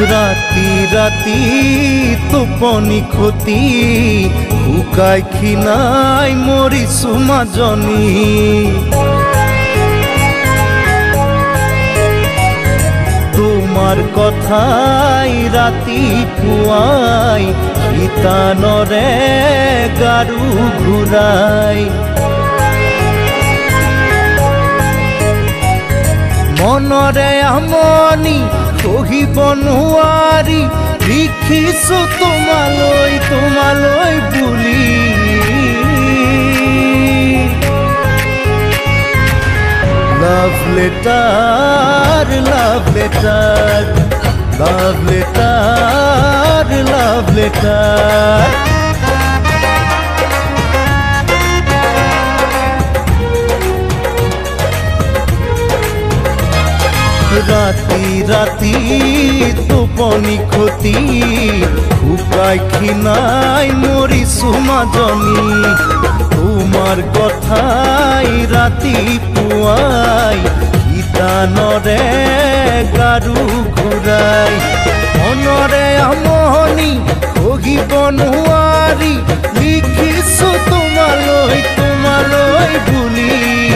राती राती টোপনি ক্ষতি শুকাই ক্ষীণাই মৰিছো মাজনী তোমাৰ কথাই ৰাতি পুৱাই ইতানৰে গাৰু ঘূৰাই মনৰে আমনি সহিব নোৱাৰি লিখিছো তোমালৈ বুলি Love letter, love letter, love letter, love letter. राती राती টোপনি ক্ষতি শুকাই ক্ষীণাই মৰিছো মাজনী তোমাৰ কথাই ৰাতি পুৱাই ইতানৰে গাৰু ঘূৰাই মনৰে আমনি সহিব নোৱাৰি লিখিছো তোমালৈ বুলি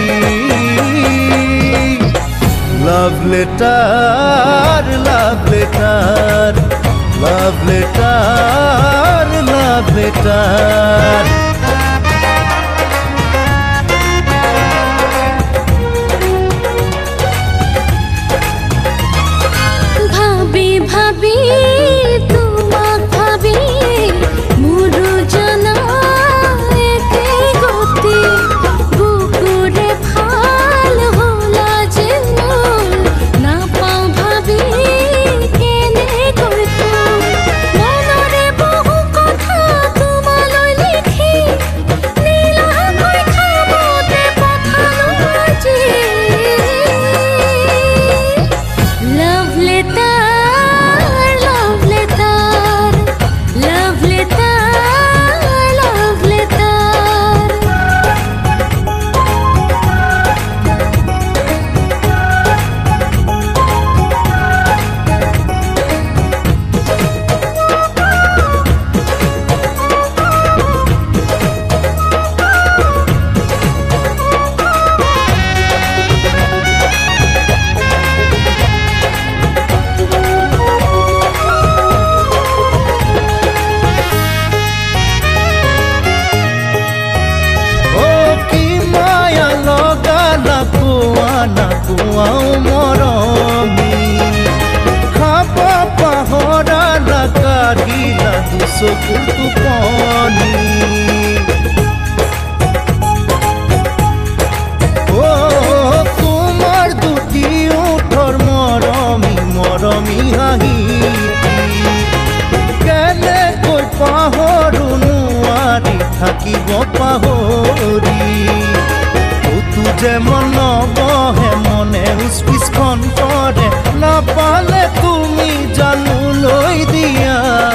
Love letter, love letter, love letter, love letter. Bhabi bhabi, tumak bhabi, muru jana eke goti, bukure phal hola jeno. নাকুৱাও মৰমি খাব পাহৰা নাকাঢ়িলা দুচকুৰ টোপনি তোমাৰ দুটি ওঠৰ মৰমি হাঁহি কেনেকৈ পাহৰো নোৱাৰি থাকিব পাহৰি तुझे मन बहे मने उस्पिसखन करे नापाले तुमी जानू लई दिया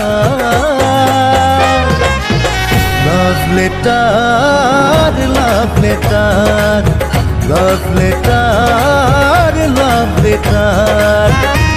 Love letter, love letter, love letter, love letter